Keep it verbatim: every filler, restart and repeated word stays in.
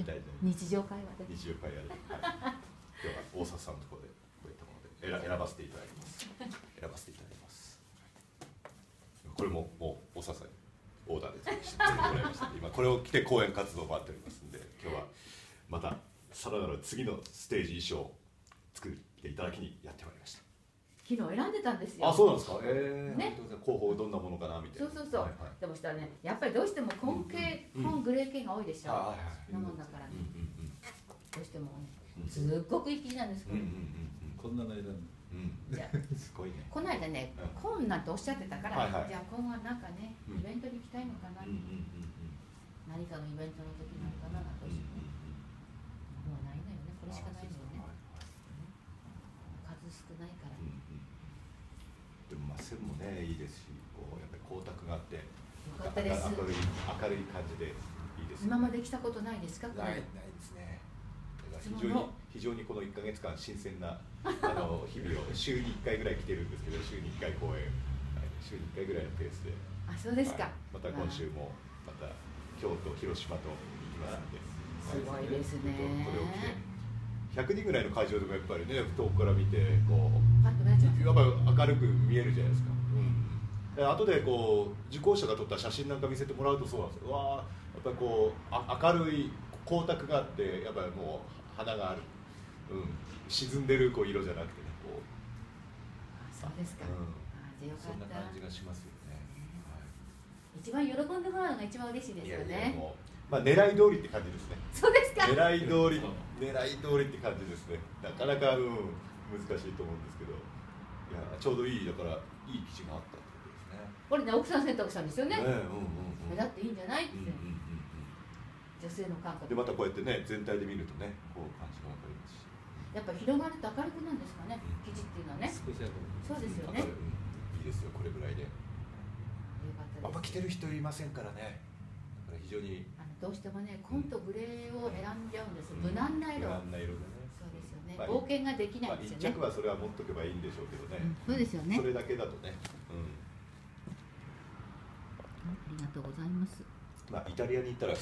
みたいな日常会話で日常会話で、はい、今日は大笹さんのところでこういったもので選選ばせていただきます選ばせていただきますこれももう大笹さんにオーダーで作ってもらいました今これを着て講演活動もあっておりますんで今日はまたさらなる次のステージ衣装を作っていただきにやってまいりました。 昨日選んでたんですよ。 あ、そうなんですか。ええー、 ね、 候補どんなものかなみたいな。 そうそうそう。はいはい、でもしたらね、やっぱりどうしても紺系、うん、紺グレー系が多いでしょ。はいはい。なもんだからね。うんうんうん、どうしてもね、すっごくいい気なんですけど。 こんなの選んで。じゃすごいね。 この間ね、紺なんておっしゃってたから、はいはい、じゃあ今後はなんかね、イベントに行きたいのかな。何かのイベントの時なのかなと。もうないのよね。これしかないのよね。数少ないから。 でもまあ線もねいいですし、こうやっぱり光沢があってよかったです。 明るい明るい感じでいいです、ね。 今まで来たことないですか？ ないないですね。非常に非常にこのいっかげつかん新鮮なあの日々を週にいっかいぐらい来てるんですけど、週にいっかい公演、はい、週にいっかいぐらいのペースで。 あ、そうですか。はい、 また今週もまた京都広島と行きますので。 すごいですね。 これを着て。ひゃくにんぐらいの会場でもやっぱりね、遠くから見てこうパッと見えちゃう。 やっぱり明るく見えるじゃないですか。うん、後でこう受講者が撮った写真なんか見せてもらうとそうなんですよ。わあ、やっぱりこうあ明るい光沢があってやっぱりもう花がある、うん、沈んでるこう色じゃなくてね、こう。 あ、そうですか。うん、あ、じゃよかった。 そんな感じがしますよね。 はい、一番喜んでもらうのが一番嬉しいですよね。いやいやもうまあ狙い通りって感じですね。 そうですか。 狙い通り狙い通りって感じですね。なかなか、うん、難しいと思うんですけど、いやちょうどいいだからいい記事があったってことですね。 これね、奥さん選択したんですよね。 ね、うんうんうん、 だっていいんじゃないって。女性の感覚。でまたこうやってね全体で見るとね、こう感じがわかりますし。 やっぱ広がると明るくなんですかね、記事っていうのはね。そうですよね。 いいですよ、これぐらいで。よかったです。あんま着てる人いませんからね。だから非常に。 どうしてもね、紺とグレーを選んじゃうんです。無難な色。 無難な色でね。 そうですよね。冒険ができないんですよね。 一着はそれは持っとけばいいんでしょうけどね。 そうですよね。 それだけだとね。うん。 ありがとうございます。 まあイタリアに行ったら。